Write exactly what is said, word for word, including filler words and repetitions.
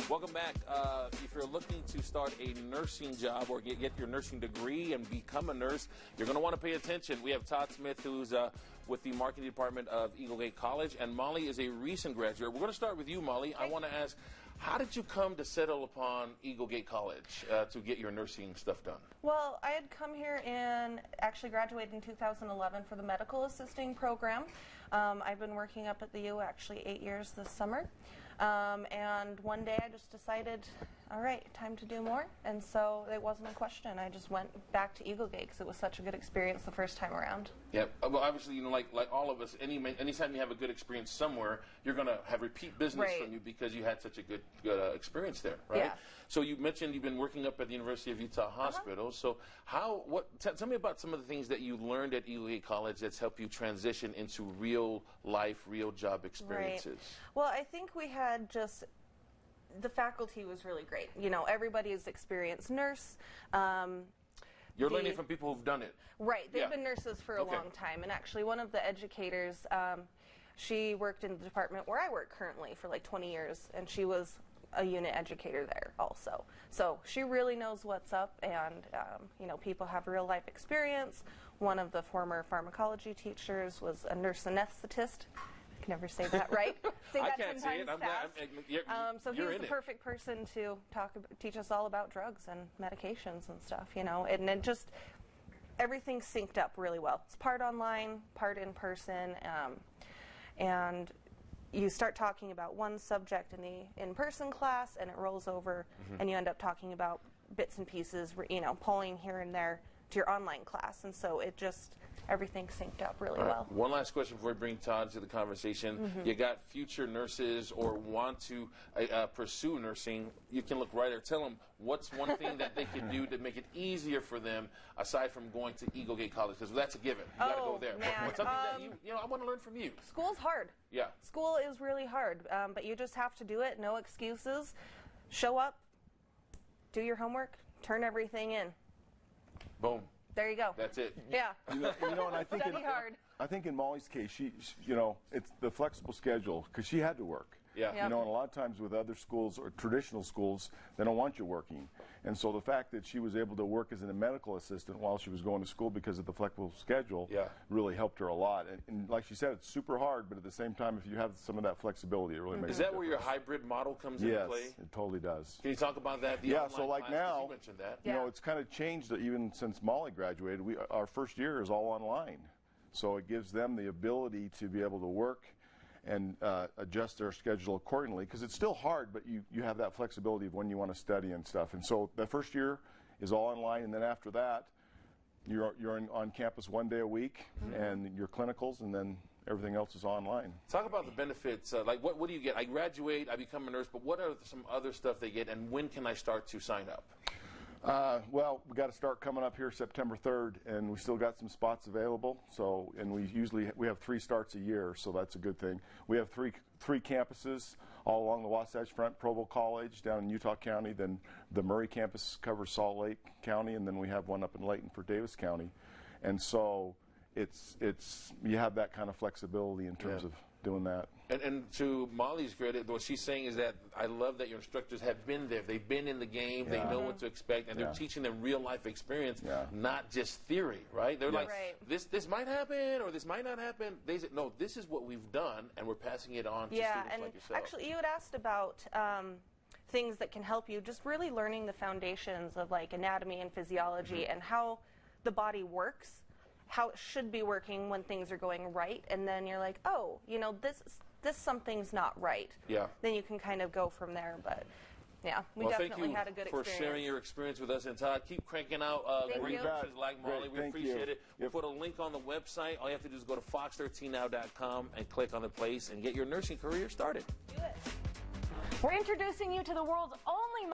Welcome back. Uh, if you're looking to start a nursing job or get, get your nursing degree and become a nurse, you're going to want to pay attention. We have Todd Smith, who's uh, with the marketing department of Eagle Gate College, and Molly is a recent graduate. We're going to start with you, Molly. I want to ask, how did you come to settle upon Eagle Gate College uh, to get your nursing stuff done? Well, I had come here and actually graduated in two thousand eleven for the medical assisting program. Um, I've been working up at the U actually eight years this summer. Um, and one day I just decided, all right, time to do more. And so it wasn't a question. I just went back to Eagle Gate because it was such a good experience the first time around. Yeah, well, obviously, you know, like like all of us, any anytime you have a good experience somewhere, you're going to have repeat business right. from you because you had such a good good uh, experience there, right? Yeah. So you mentioned you've been working up at the University of Utah Hospital. Uh-huh. So how what? T tell me about some of the things that you learned at Eagle Gate College that's helped you transition into real life, real job experiences. Right. Well, I think we had just. The faculty was really great. You know, everybody is experienced nurse. Um, You're the, learning from people who've done it. Right. They've yeah. been nurses for a okay. long time. And actually, one of the educators, um, she worked in the department where I work currently for like twenty years, and she was a unit educator there also. So she really knows what's up, and um, you know, people have real life experience. One of the former pharmacology teachers was a nurse anesthetist. I can never say that right. Say that I can't say it. I'm glad. I'm, you're, um, so you're he's the it. perfect person to talk, about, teach us all about drugs and medications and stuff. You know, and it just everything synced up really well. It's part online, part in person, um, and you start talking about one subject in the in-person class, and it rolls over, mm-hmm. and you end up talking about bits and pieces. You know, pulling here and there to your online class, and so it just everything synced up really right. well. One last question before we bring Todd to the conversation. Mm-hmm. You got future nurses or want to uh, uh, pursue nursing, you can look right there. Tell them what's one thing that they can do to make it easier for them aside from going to Eagle Gate College, because that's a given. You oh, got to go there. Man. What's something um, that you, you know, I want to learn from you. School's hard. Yeah. School is really hard, um, but you just have to do it. No excuses. Show up, do your homework, turn everything in. Boom. There you go. That's it. Yeah. You know, you know and I think Study in, hard. I think in Molly's case, she, she you know, it's the flexible schedule because she had to work. Yeah. Yep. You know, and a lot of times with other schools or traditional schools, they don't want you working. And so the fact that she was able to work as a medical assistant while she was going to school because of the flexible schedule yeah. really helped her a lot. And, and like she said, it's super hard, but at the same time, if you have some of that flexibility, it really makes a difference. Is that where your hybrid model comes yes, into play? Yes, it totally does. Can you talk about that? The yeah, so like class, now, you mentioned that. you yeah. know, it's kind of changed even since Molly graduated. We, our first year is all online. So it gives them the ability to be able to work and uh, adjust their schedule accordingly, because it's still hard, but you, you have that flexibility of when you want to study and stuff. And so the first year is all online, and then after that, you're, you're in, on campus one day a week, mm-hmm. and your clinicals, and then everything else is online. Talk about the benefits. Uh, like, what, what do you get? I graduate, I become a nurse, but what are some other stuff they get, and when can I start to sign up? Uh, well, we got to start coming up here September third, and we still got some spots available. So, and we usually we have three starts a year, so that's a good thing. We have three three campuses all along the Wasatch Front: Provo College down in Utah County, then the Murray campus covers Salt Lake County, and then we have one up in Layton for Davis County. And so, it's it's you have that kind of flexibility in terms yeah. of doing that. And, and to Molly's credit, what she's saying is that I love that your instructors have been there. They've been in the game. Yeah. They know what to expect, and yeah. they're teaching them real life experience, yeah. not just theory. Right? They're yes. like, right. this this might happen or this might not happen. They said, no, this is what we've done, and we're passing it on to yeah, students and like yourself. Actually, you had asked about um, things that can help you. Just really learning the foundations of like anatomy and physiology mm-hmm. and how the body works, how it should be working when things are going right, and then you're like, oh, you know, this this something's not right. Yeah. Then you can kind of go from there. But yeah, we well, definitely thank you had a good for experience. sharing your experience with us. And Todd, keep cranking out uh, great nurses like Molly. Great, we thank appreciate you. it. We'll yep. put a link on the website. All you have to do is go to fox thirteen now dot com and click on the place and get your nursing career started. Do it. We're introducing you to the world's only